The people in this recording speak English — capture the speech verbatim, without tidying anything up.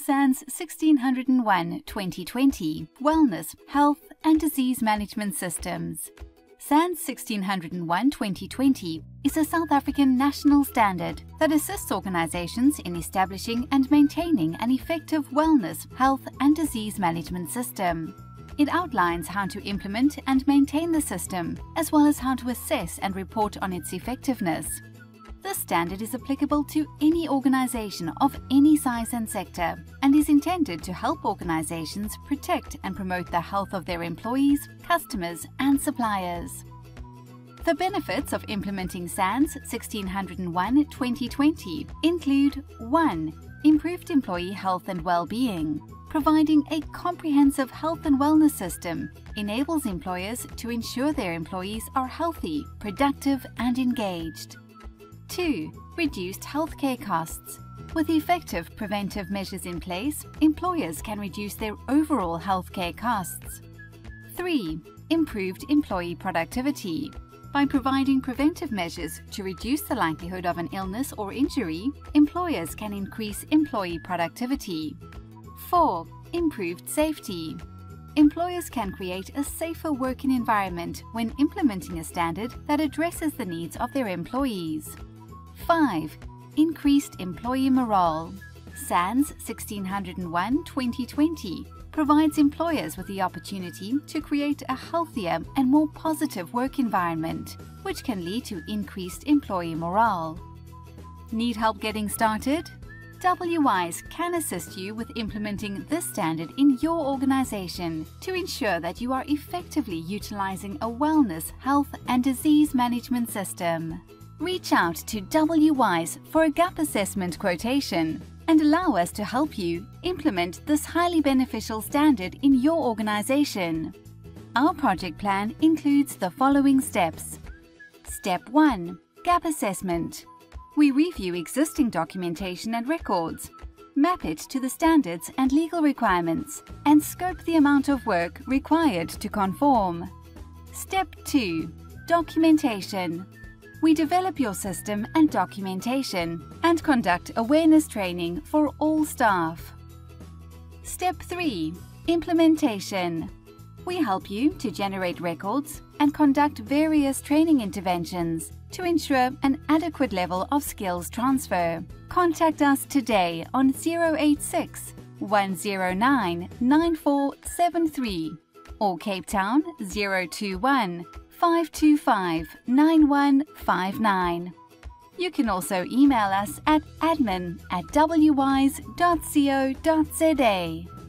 SANS sixteen oh one twenty twenty Wellness, Health and Disease Management Systems. SANS sixteen oh one twenty twenty is a South African national standard that assists organizations in establishing and maintaining an effective wellness, health and disease management system. It outlines how to implement and maintain the system, as well as how to assess and report on its effectiveness. This standard is applicable to any organization of any size and sector and is intended to help organizations protect and promote the health of their employees, customers and suppliers. The benefits of implementing SANS sixteen oh one twenty twenty include one Improved employee health and well-being. Providing a comprehensive health and wellness system enables employers to ensure their employees are healthy, productive and engaged. two Reduced healthcare costs. With effective preventive measures in place, employers can reduce their overall healthcare costs. three Improved employee productivity. By providing preventive measures to reduce the likelihood of an illness or injury, employers can increase employee productivity. four Improved safety. Employers can create a safer working environment when implementing a standard that addresses the needs of their employees. five Increased employee morale. SANS sixteen oh one twenty twenty provides employers with the opportunity to create a healthier and more positive work environment, which can lead to increased employee morale. Need help getting started? W WISE can assist you with implementing this standard in your organization to ensure that you are effectively utilizing a wellness, health and disease management system. Reach out to W WISE for a gap assessment quotation and allow us to help you implement this highly beneficial standard in your organization. Our project plan includes the following steps. Step one. Gap assessment. We review existing documentation and records, map it to the standards and legal requirements, and scope the amount of work required to conform. Step two. Documentation. We develop your system and documentation and conduct awareness training for all staff. Step three. Implementation. We help you to generate records and conduct various training interventions to ensure an adequate level of skills transfer. Contact us today on zero eight six, one zero nine, nine four seven three or Cape Town zero two one, five two five, nine one five nine. You can also email us at admin at w wise dot co dot za.